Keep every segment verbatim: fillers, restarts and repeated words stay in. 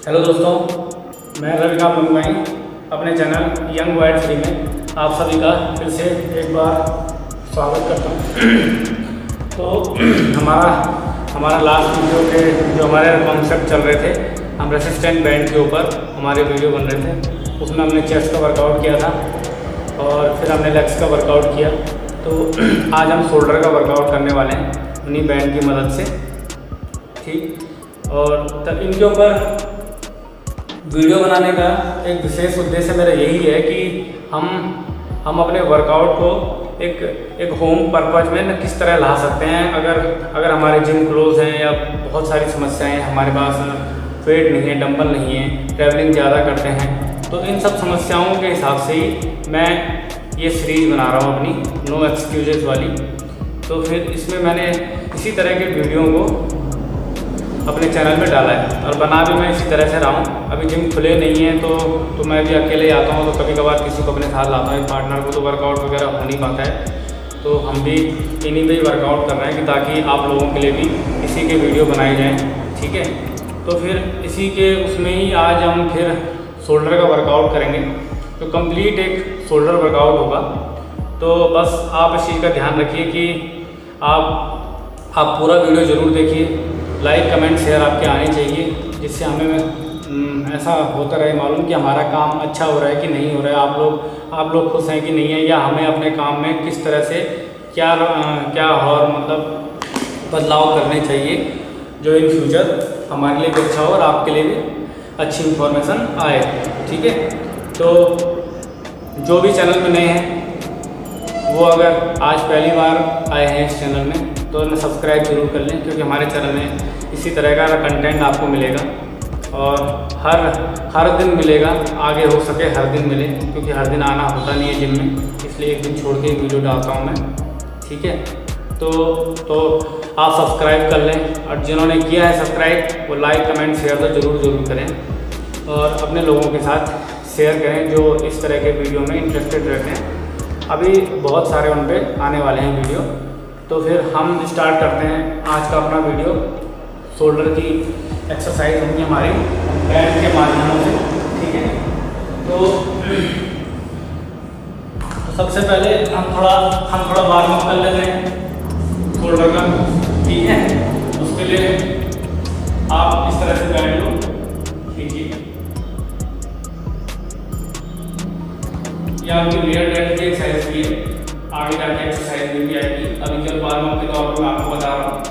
Hello दोस्तों, मैं रविकांत मंगवाई अपने चैनल यंग वाइड थ्री में आप सभी का फिर से एक बार स्वागत करता हूँ। तो हमारा हमारा लास्ट वीडियो के जो हमारे कॉन्सेप्ट चल रहे थे, हम रेसिस्टेंट बैंड के ऊपर हमारे वीडियो बन रहे थे। उसमें हमने चेस्ट का वर्कआउट किया था और फिर हमने लेग्स का वर्कआउट किया। तो आज हम शोल्डर का वर्कआउट करने वाले हैं उन्हीं बैंड की मदद से, ठीक। और तब इनके ऊपर वीडियो बनाने का एक विशेष उद्देश्य मेरा यही है कि हम हम अपने वर्कआउट को एक एक होम पर्पज में न किस तरह ला सकते हैं। अगर अगर हमारे जिम क्लोज हैं या बहुत सारी समस्याएं हैं, हमारे पास वेट नहीं है, डंबल नहीं है, ट्रैवलिंग ज़्यादा करते हैं, तो इन सब समस्याओं के हिसाब से ही मैं ये सीरीज़ बना रहा हूँ अपनी नो एक्सक्यूजेस वाली। तो फिर इसमें मैंने इसी तरह के वीडियो को अपने चैनल में डाला है और बना भी मैं इसी तरह से रहा हूँ। अभी जिम खुले नहीं है तो तो मैं भी अकेले आता हूँ, तो कभी कभार किसी को अपने साथ लाता हूँ, एक पार्टनर को, तो वर्कआउट वगैरह हो नहीं पाता है। तो हम भी इन्हीं पे ही वर्कआउट कर रहे हैं कि ताकि आप लोगों के लिए भी इसी के वीडियो बनाए जाएँ, ठीक है। तो फिर इसी के उसमें ही आज हम फिर शोल्डर का वर्कआउट करेंगे। तो कंप्लीट एक शोल्डर वर्कआउट होगा। तो बस आप इस चीज़ का ध्यान रखिए कि आप आप पूरा वीडियो ज़रूर देखिए। लाइक कमेंट शेयर आपके आने चाहिए, जिससे हमें ऐसा होता रहे मालूम कि हमारा काम अच्छा हो रहा है कि नहीं हो रहा है, आप लोग आप लोग खुश हैं कि नहीं है, या हमें अपने काम में किस तरह से क्या क्या और मतलब बदलाव करने चाहिए जो इन फ्यूचर हमारे लिए भी अच्छा हो और आपके लिए भी अच्छी इन्फॉर्मेशन आए, ठीक है। तो जो भी चैनल में नए हैं वो अगर आज पहली बार आए हैं इस चैनल में तो उन्हें सब्सक्राइब जरूर कर लें, क्योंकि हमारे चैनल में इसी तरह का कंटेंट आपको मिलेगा और हर हर दिन मिलेगा। आगे हो सके हर दिन मिले, क्योंकि हर दिन आना होता नहीं है जिम में, इसलिए एक दिन छोड़ के वीडियो डालता हूँ मैं, ठीक है। तो तो आप सब्सक्राइब कर लें और जिन्होंने किया है सब्सक्राइब वो लाइक कमेंट शेयर तो ज़रूर ज़रूर करें और अपने लोगों के साथ शेयर करें जो इस तरह के वीडियो में इंटरेस्टेड रहते हैं। अभी बहुत सारे उन पर आने वाले हैं वीडियो। तो फिर हम स्टार्ट करते हैं आज का अपना वीडियो। शोल्डर की एक्सरसाइज होंगी हमारी बैंड के माध्यम से, ठीक है। तो, तो सबसे पहले हम थोड़ा हम थोड़ा वार्म अप कर लेते हैं शोल्डर का, ठीक है। उसके लिए आप इस तरह से बैंड लो, ठीक है। या आपकी रियर डेल्ट की एक्सरसाइज की है, आगे जाके एक्सरसाइज भी आएगी। अभी केवल वार्म अप के तौर पर मैं आपको बता रहा हूँ।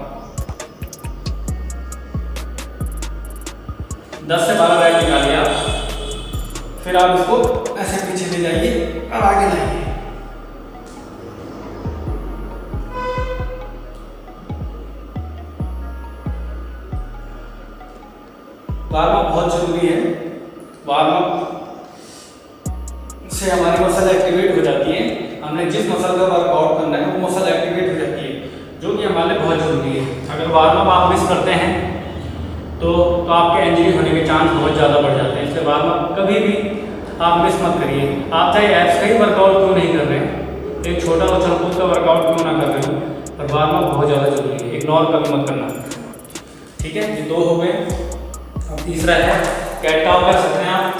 दस से बारह बैठ निकालिए आप, फिर आप इसको ऐसे पीछे ले जाइए और आगे लाइए। वार्म अप बहुत जरूरी है। वार्म अप से हमारी मसल एक्टिवेट हो जाती है। हमने जिस मसल का वर्कआउट करना है वो मसल एक्टिवेट हो जाती है, जो कि हमारे लिए बहुत ज़रूरी है। अगर वार्म अप आप मिस करते हैं तो, तो आपके इंजरी होने के चांस बहुत ज़्यादा बढ़ जाते हैं। इसलिए वार्म अप कभी भी आप मिस मत करिए। आप चाहे एब्स का ही वर्कआउट क्यों नहीं कर रहे हैं, एक छोटा उछल कूद का वर्कआउट क्यों ना कर रहे हो, पर वार्म अप बहुत ज़्यादा जरूरी है। इग्नोर कभी मत करना, ठीक है। ये दो हो गए। अब तीसरा है कैट काउ कर सकते हैं आप।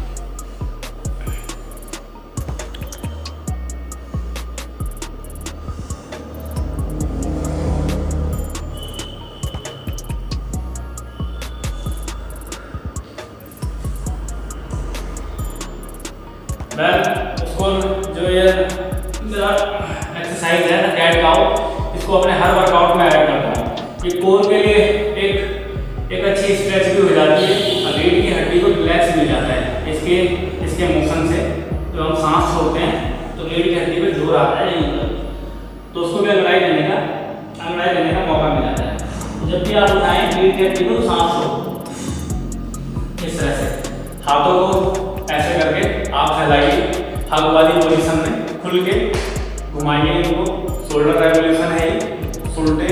मैं उसको जो ये एक्सरसाइज है ना कैट काउ, इसको अपने हर वर्कआउट में ऐड करता हूँ। ये कोर के लिए एक एक अच्छी स्ट्रेच भी हो जाती है और रीढ़ की हड्डी को रिलैक्स मिल जाता है इसके इसके मोशन से। जो हम सांस छोड़ते हैं तो रीढ़ की हड्डी पे जोर आता है यहीं पर, तो उसको भी अंगड़ाई देने का अंगड़ाई देने का मौका मिल जाता है। जब भी आप उठाएं रीढ़ की हड्डी को, सांस छोड़ो इस तरह से, हाथों को ऐसे करके आप फैलाइए हग वाली पोजीशन में, खुल के घुमाइए इनको। शोल्डर रेवोल्यूशन है ये, उल्टे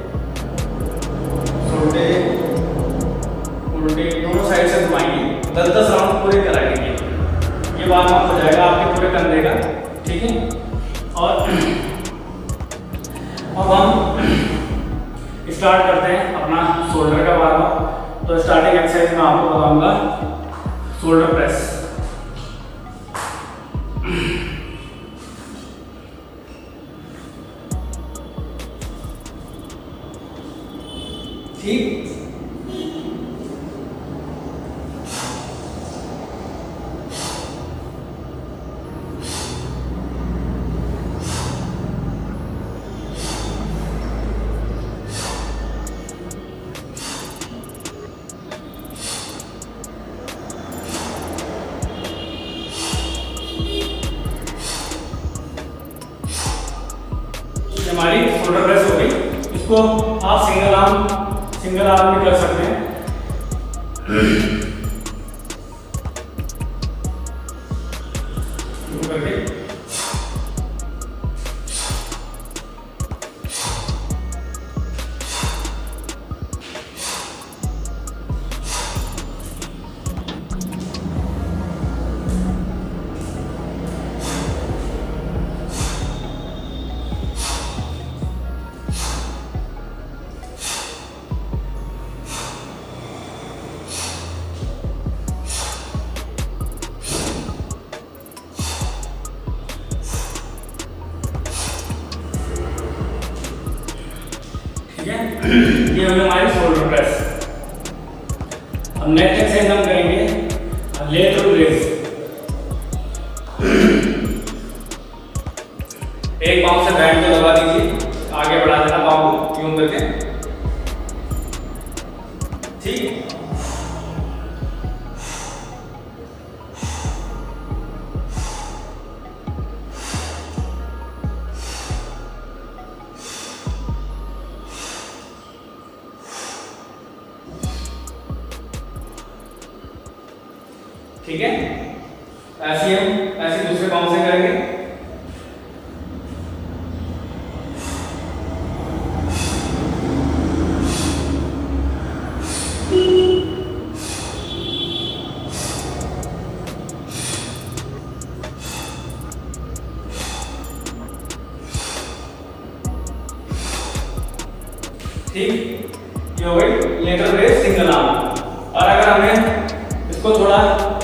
उल्टे उल्टे दोनों साइड से घुमाइए। दस दस राउंड पूरे कराएंगे। ये वार्म अप हो जाएगा आपके पूरे कंधे का, ठीक है। और अब हम स्टार्ट करते हैं अपना शोल्डर का वार्म अप। तो स्टार्टिंग एक्सरसाइज में आपको बताऊंगा शोल्डर प्रेस। ठीक, हमारी शोल्डर प्रेस हो गई। इसको आप सिंगल आर्म सिंगल आर्म भी कर सकते हैं। करके ये होगी हमारी शोल्डर प्रेस। अब नेक्स्ट एक्सरसाइज हम करेंगे लेग रेज। एक पाँव से बैंड को दबा दीजिए, आगे बढ़ा देना पाँव को यूं करके। ठीक, ठीक है। ऐसे हम ऐसे दूसरे पाँव से करेंगे। ठीक, ये हो गई लेटरल रेज सिंगल आर्म। और अगर हमें इसको थोड़ा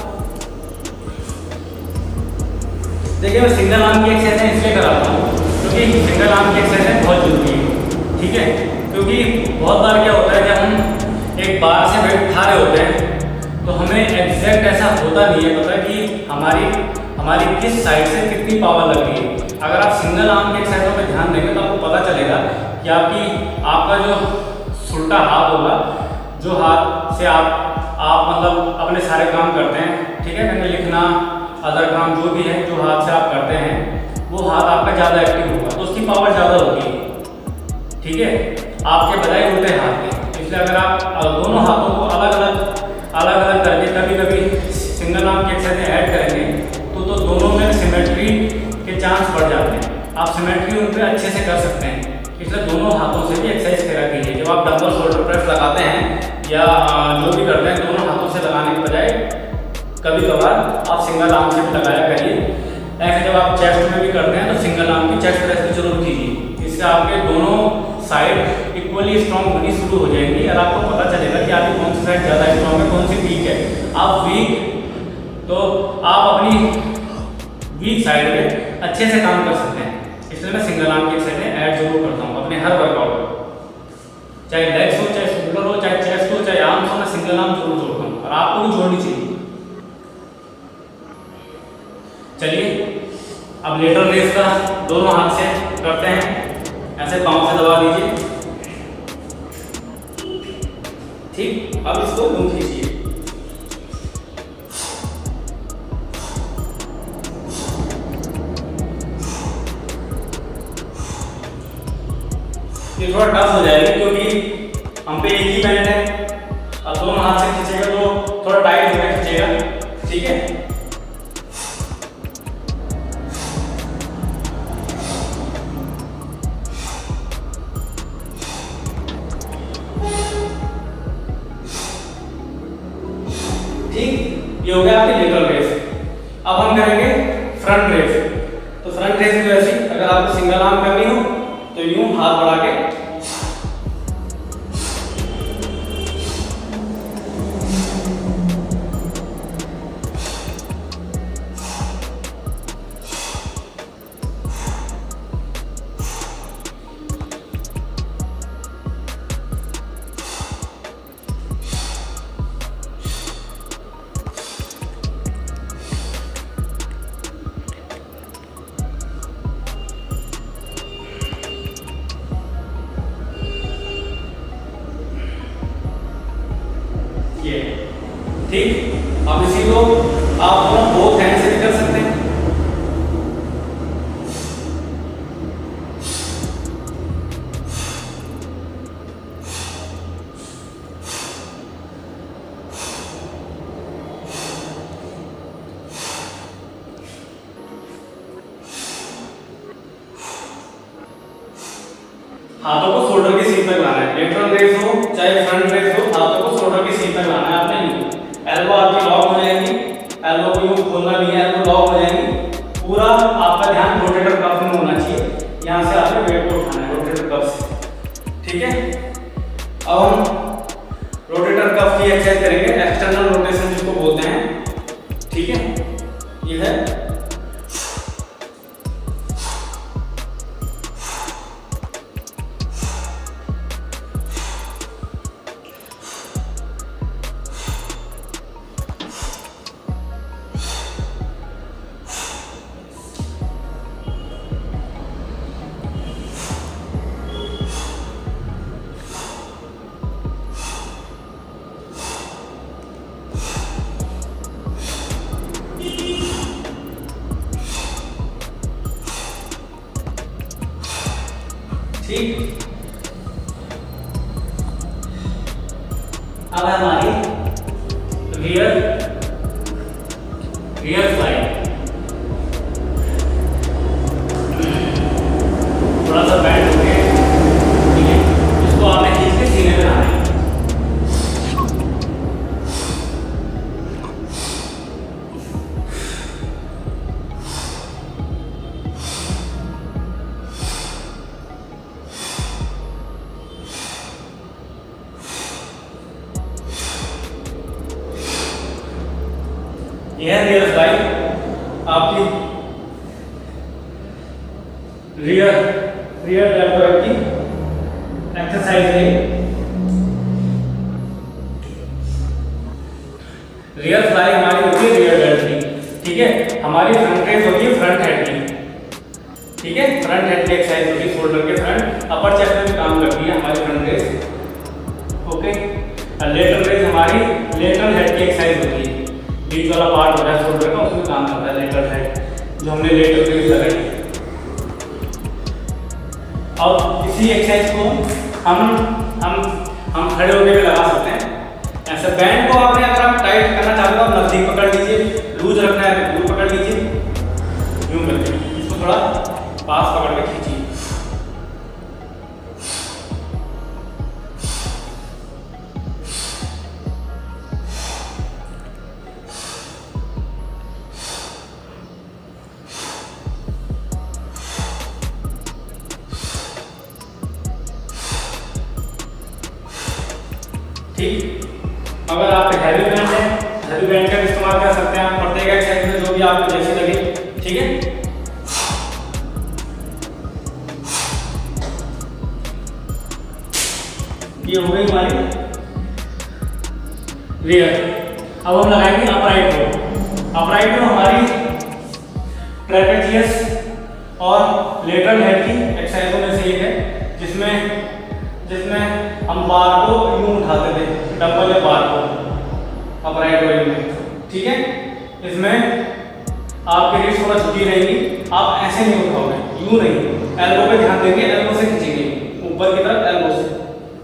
देखिए, मैं सिंगल आर्म की एक्सरसाइज इसलिए कराता हूँ क्योंकि सिंगल आर्म की एक्सरसाइज बहुत जरूरी है। ठीक है, क्योंकि बहुत बार क्या होता है कि हम एक बार से वेट उठा रहे होते हैं तो हमें एग्जैक्ट ऐसा होता नहीं है पता कि हमारी हमारी किस साइड से कितनी पावर लग रही है। अगर आप सिंगल आर्म की एक्सरसाइजों पर ध्यान देंगे तो आपको पता चलेगा कि आपकी आपका जो उल्टा हाथ होगा, जो हाथ से आप आप मतलब अपने सारे काम करते हैं, ठीक है, जैसे लिखना, अदर काम जो भी है, जो हाथ से आप करते हैं वो हाथ आपका ज़्यादा एक्टिव होगा तो उसकी पावर ज़्यादा होगी। ठीक है, आपके बजाय उल्टे हाथ के। इसलिए अगर आप दोनों हाथों को अलग अलग अलग अलग करके कभी कभी सिंगल आर्म की एक्सरसाइज ऐड करेंगे तो तो दोनों में सिमेट्री के चांस बढ़ जाते हैं। आप सिमेट्री उन पर अच्छे से कर सकते हैं। इसलिए दोनों हाथों से भी एक्सरसाइज करा कीजिए। जब आप डंबल शोल्डर प्रेस लगाते हैं या जो भी करते हैं दोनों हाथों से लगाने के बजाय कभी कभार आप सिंगल आर्म से भी लगाया करिए। ऐसे जब आप चेस्ट में भी करते हैं तो सिंगल आर्म की चेस्ट प्रेस भी जरूर कीजिए। इससे आपके दोनों साइड इक्वली स्ट्रॉन्ग होनी शुरू हो जाएंगी और आपको पता चलेगा कि आपकी कौन सी साइड ज़्यादा स्ट्रॉन्ग है, कौन सी वीक है। आप वीक तो आप अपनी वीक साइड में अच्छे से काम कर सकते हैं। इसलिए मैं सिंगल आर्म की एक्सरसाइज ऐड जरूर करता हूँ अपने हर वर्कआउट में, चाहे लेग्स हो, चाहे शोल्डर हो, चाहे चेस्ट हो, चाहे आर्म्स हो, मैं सिंगल आर्म जरूर जोड़ता हूँ और आपको भी जोड़नी चाहिए। चलिए अब लेटरल रेज का दोनों हाथ से करते हैं। ऐसे पाँव से दबा दीजिए। ठीक, अब इसको घूम खींचिए। ये थोड़ा टफ हो जाएगा क्योंकि हम पे एक ही बैंड है और दोनों हाथ से खींचेगा तो थोड़ा टाइट होकर खींचेगा। ठीक है, ठीक, ये हो गया आपकी लेटरल रेज। अब हम करेंगे फ्रंट रेज। तो फ्रंट रेज भी वैसे अगर आपको सिंगल आर्म करनी हो तो यूं हाथ बढ़ा के ठीक। अब इसी को आप दोनों बोथ हैंड से भी कर सकते हैं। हाथों को शोल्डर की सीध तक लाना है। लेटरल रेज हो चाहे फ्रंट रेज हो, हाथों को शोल्डर की सीध तक लाना है आपने। यूं एल्बो आपकी लॉक हो जाएगी, एल्बो को यूं खोलना नहीं है, एल्बो लॉक हो जाएगी। पूरा आपका ध्यान रोटेटर कफ में होना चाहिए। यहां से आपने वेट को उठाना है रोटेटर कफ से, ठीक है। अब हम रोटेटर कफ की एक्सरसाइज करेंगे, एक्सटर्नल रोटेशन जिसको बोलते हैं, ठीक है। ये है ठीक। अब हमारी रियर रियर फ्लाई थोड़ा सा बैंड हो गया, ठीक है। इसको आपने खींच के सीने में लाना है। यह रियर फ्लाई आपकी रियर रियर डेल्टोइड की एक्सरसाइज है। रियर फ्लाई हमारी होती है रियर डेल्टोइड, ठीक है। हमारी फ्रंट रेज होती है फ्रंट हेड की, ठीक है। फ्रंट हेड की एक्सरसाइज होती है शोल्डर के फ्रंट, अपर चेस्ट में भी काम करती है हमारी front raise, okay. Lateral raise हमारी लेटरल हेड की एक्सरसाइज होती है, बीच वाला पार्ट होता है शोल्डर का, उसमें काम करता है लेटरल हेड, जो हमने लेटरल रेज लगाई है। अब इसी एक्सरसाइज को हम हम हम खड़े होकर भी लगा सकते हैं। ऐसे बैंड को आपने अगर आप टाइट करना चाहते हो, आप नजदीक पकड़ लीजिए, लूज रखना है दूर पकड़ लीजिए, यूं करके इसको थोड़ा पास पकड़ के खींचिए। ठीक। अगर आप हैवी बैंड है, हैवी बैंड का इस्तेमाल कर सकते हैं आप प्रत्येक एक्सरसाइज में, जो भी आपको जैसी लगे, ठीक है। ये हो गई हमारी रियर। अब हम लगाएंगे अपराइट रो। अपराइट रो हमारी ट्रेपेजियस और लेटरल हेड की एक्सरसाइजों में से एक है, जिसमें जिसमें हम बार को यूं उठाते थे, डंबल या बार को अपराइट रो में, ठीक है। इसमें आपकी रिस्ट थोड़ा झुकी रहेगी, आप ऐसे नहीं उठाओगे, यूं नहीं, एल्बो पे ध्यान देंगे, एल्बो से खींचेंगे ऊपर की तरफ, एल्बो से।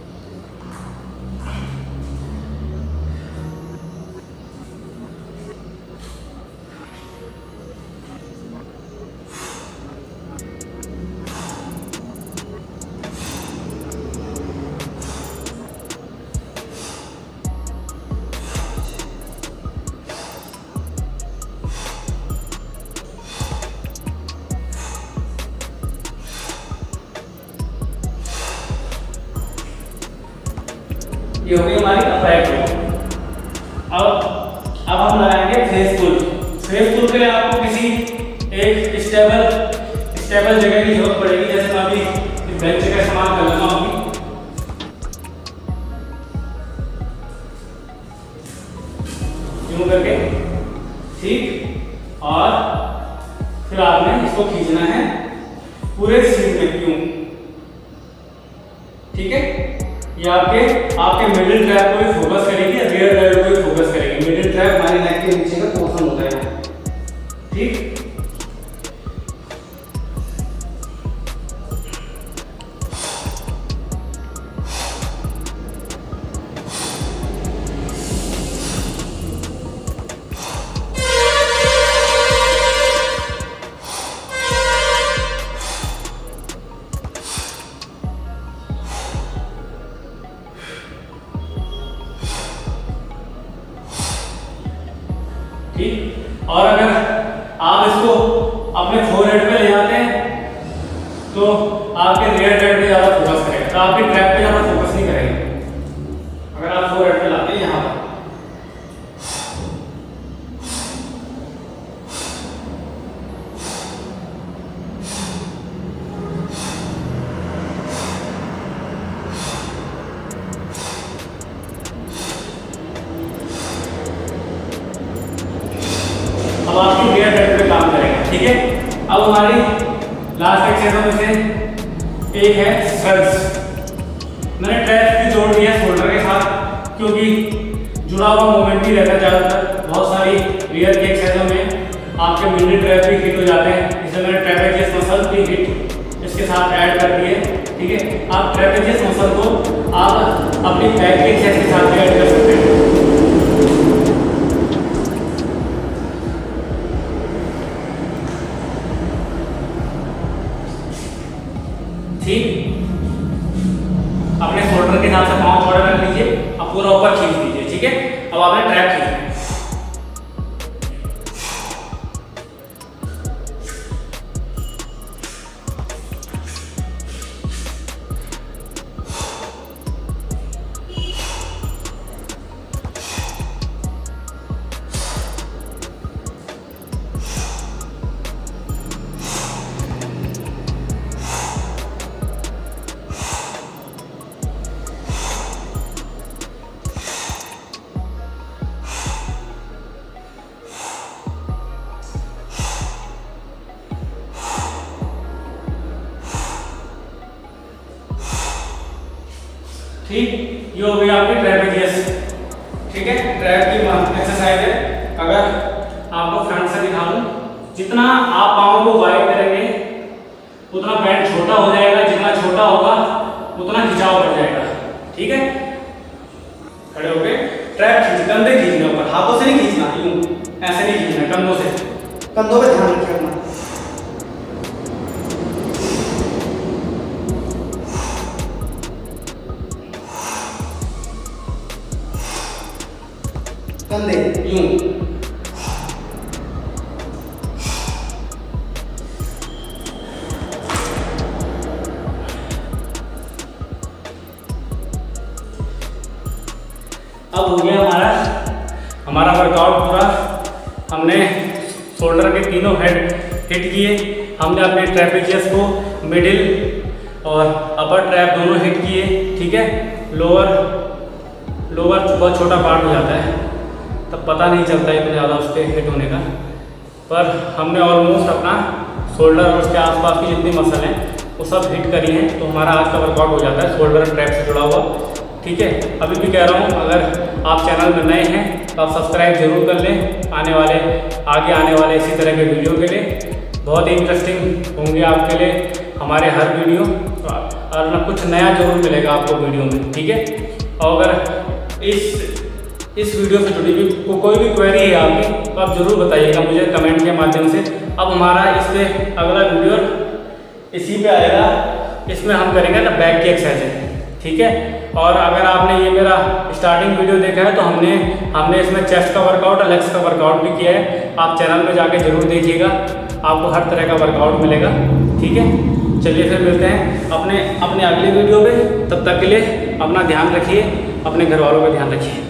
ये हो गई हमारी अपराइट रो। अब अब हम लगाएंगे फेस पुल। फेस पुल के लिए आपको किसी एक स्टेबल स्टेबल जगह की जरूरत पड़ेगी, जैसे मैं अभी इस बेंच का इस्तेमाल कर लूंगा अभी, यूं करके, ठीक। और फिर आपने इसको खींचना है पूरे सीट में, यूं, ठीक है। ये आपके आपके मिडिल ट्रैप को भी फोकस करेगी, रियर डेल्ट को भी फोकस करेगी। मिडिल ट्रैप हमारे नेक के नीचे का पोर्शन होता है, ठीक। ठीक। और अगर आप इसको अपने फोरहेड पे ले जाते हैं तो आपके रियर डेल्ट पे ज्यादा फोकस करेगा, तो आपके ट्रैप पे ज्यादा फोकस नहीं करेंगे। अगर आप फोरहेड पे लाते हैं यहाँ पर, अब आपकी रियर डेल्ट पे काम करेगा, ठीक है। अब हमारी लास्ट एक्सरसाइज में से एक है थ्रस्ट। मैंने ट्रैप भी जोड़ दिया शोल्डर के साथ, क्योंकि जुड़ा हुआ मूवमेंट ही रहता है ज़्यादातर। बहुत सारी रियर की एक्सरसाइजों में आपके मिडिल ट्रैप भी हिट हो जाते हैं, इसलिए मैंने ट्रेपेजियस मसल भी हिट इसके साथ ऐड कर दिए, ठीक है। आप ट्रेपेजियस मसल को आप अपनी बैक की एक्सरसाइज के साथ भी ऐड कर सकते हैं। ठीक, अपने शोल्डर के हिसाब से पाँव चौड़ा रख लीजिए, अब पूरा ऊपर खींच लीजिए, ठीक है। अब आपने ट्रैप खींचना है। ठीक, ये हो गई आपकी ट्रेपेजियस, ठीक है। ट्रैप की एक्सरसाइज है। अगर आपको फ्रंट से दिखा दूं, जितना आप पाँव को वाइड करेंगे उतना बैंड छोटा हो जाएगा, जितना छोटा होगा उतना खिंचाव बढ़ जाएगा, ठीक है। खड़े हो गए, ट्रैप खींच, कंधे खींचने ऊपर, हाथों से नहीं खींचना, यूं ऐसे नहीं खींचना, कंधों से, कंधों पे ध्यान रखिए अपना। कंधे यूं, अब हो गया हमारा हमारा वर्कआउट पूरा। हमने शोल्डर के तीनों हेड हिट किए, हमने अपने ट्रेपेजियस को, मिडिल और अपर ट्रैप दोनों हिट किए, ठीक है। लोअर लोअर बहुत छोटा पार्ट हो जाता है, तब पता नहीं चलता इतना ज़्यादा उसके हिट होने का, पर हमने ऑलमोस्ट अपना शोल्डर और उसके आसपास की जितनी मसल हैं वो सब हिट करी हैं, तो हमारा आज का वर्कआउट हो जाता है शोल्डर ट्रैप से जुड़ा हुआ, ठीक है। अभी भी कह रहा हूँ, अगर आप चैनल में नए हैं तो आप सब्सक्राइब जरूर कर लें, आने वाले आगे आने वाले इसी तरह के वीडियो के लिए। बहुत ही इंटरेस्टिंग होंगे आपके लिए हमारे हर वीडियो, और ना कुछ नया जरूर मिलेगा आपको वीडियो में, ठीक है। और अगर इस इस वीडियो से जुड़ी हुई को, कोई भी क्वेरी है आपकी तो आप जरूर बताइएगा मुझे कमेंट के माध्यम से। अब हमारा इस पर अगला वीडियो इसी पे आएगा, इसमें हम करेंगे ना बैक की एक्सरसाइज, ठीक है। और अगर आपने ये मेरा स्टार्टिंग वीडियो देखा है तो हमने हमने इसमें चेस्ट का वर्कआउट और लेग्स का वर्कआउट भी किया है, आप चैनल में जाके जरूर देखिएगा, आपको हर तरह का वर्कआउट मिलेगा, ठीक है। चलिए फिर मिलते हैं अपने अपने अगले वीडियो पे, तब तक के लिए अपना ध्यान रखिए, अपने घर वालों का ध्यान रखिए।